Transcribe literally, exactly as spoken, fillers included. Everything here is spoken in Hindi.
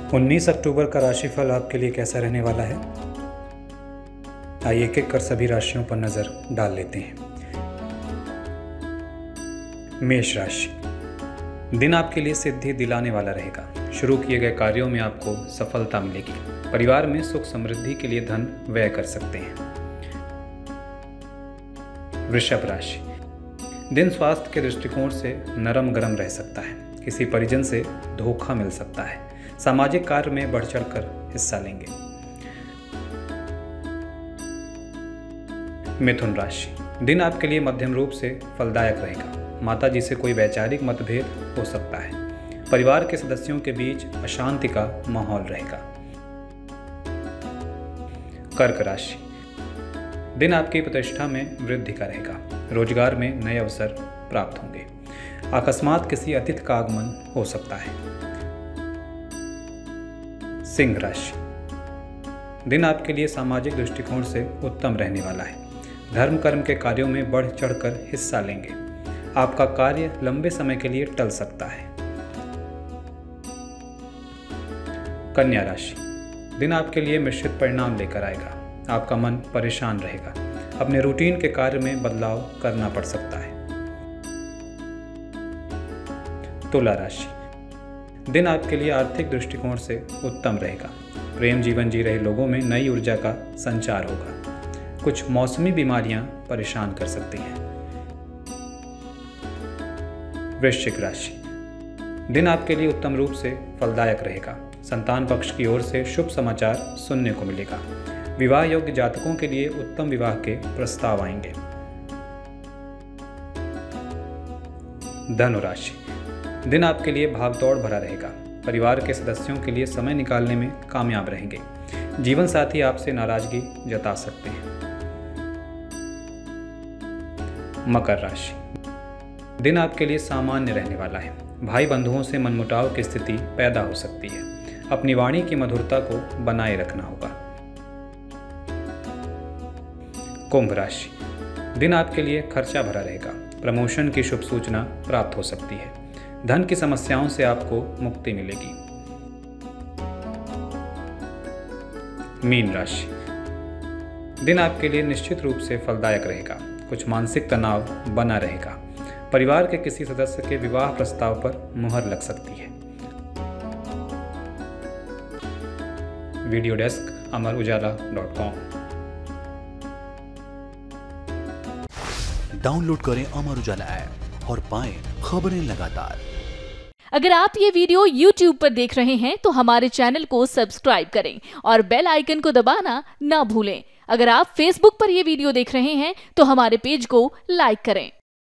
उन्नीस अक्टूबर का राशिफल आपके लिए कैसा रहने वाला है? आइए एक एक कर सभी राशियों पर नजर डाल लेते हैं। मेष राशि, दिन आपके लिए सिद्धि दिलाने वाला रहेगा। शुरू किए गए कार्यों में आपको सफलता मिलेगी। परिवार में सुख समृद्धि के लिए धन व्यय कर सकते हैं। वृषभ राशि, दिन स्वास्थ्य के दृष्टिकोण से नरम गरम रह सकता है। किसी परिजन से धोखा मिल सकता है। सामाजिक कार्य में बढ़ चढ़कर हिस्सा लेंगे। मिथुन राशि, दिन आपके लिए मध्यम रूप से फलदायक रहेगा। माता जी से कोई वैचारिक मतभेद हो सकता है। परिवार के सदस्यों के बीच अशांति का माहौल रहेगा। कर्क राशि, दिन आपकी प्रतिष्ठा में वृद्धि का रहेगा। रोजगार में नए अवसर प्राप्त होंगे। अकस्मात किसी अतिथि का आगमन हो सकता है। सिंह राशि, दिन आपके लिए सामाजिक दृष्टिकोण से उत्तम रहने वाला है। धर्म कर्म के कार्यों में बढ़ चढ़कर हिस्सा लेंगे। आपका कार्य लंबे समय के लिए टल सकता है। कन्या राशि, दिन आपके लिए मिश्रित परिणाम लेकर आएगा। आपका मन परेशान रहेगा। अपने रूटीन के कार्य में बदलाव करना पड़ सकता है। तुला राशि, दिन आपके लिए आर्थिक दृष्टिकोण से उत्तम रहेगा। प्रेम जीवन जी रहे लोगों में नई ऊर्जा का संचार होगा। कुछ मौसमी बीमारियां परेशान कर सकती हैं। वृश्चिक राशि, दिन आपके लिए उत्तम रूप से फलदायक रहेगा। संतान पक्ष की ओर से शुभ समाचार सुनने को मिलेगा। विवाह योग्य जातकों के लिए उत्तम विवाह के प्रस्ताव आएंगे। धनु राशि, दिन आपके लिए भागदौड़ भरा रहेगा। परिवार के सदस्यों के लिए समय निकालने में कामयाब रहेंगे। जीवन साथी आपसे नाराजगी जता सकते हैं। मकर राशि, दिन आपके लिए सामान्य रहने वाला है। भाई बंधुओं से मनमुटाव की स्थिति पैदा हो सकती है। अपनी वाणी की मधुरता को बनाए रखना होगा। कुंभ राशि, दिन आपके लिए खर्चा भरा रहेगा। प्रमोशन की शुभ सूचना प्राप्त हो सकती है। धन की समस्याओं से आपको मुक्ति मिलेगी। मीन राशि, दिन आपके लिए निश्चित रूप से फलदायक रहेगा। कुछ मानसिक तनाव बना रहेगा। परिवार के किसी सदस्य के विवाह प्रस्ताव पर मुहर लग सकती है। Video desk Amar Ujala dot com. Download करें अमर उजाला ऐप और पाएं खबरें लगातार। अगर आप ये वीडियो यूट्यूब पर देख रहे हैं तो हमारे चैनल को सब्सक्राइब करें और बेल आइकन को दबाना ना भूलें। अगर आप फेसबुक पर यह वीडियो देख रहे हैं तो हमारे पेज को लाइक करें।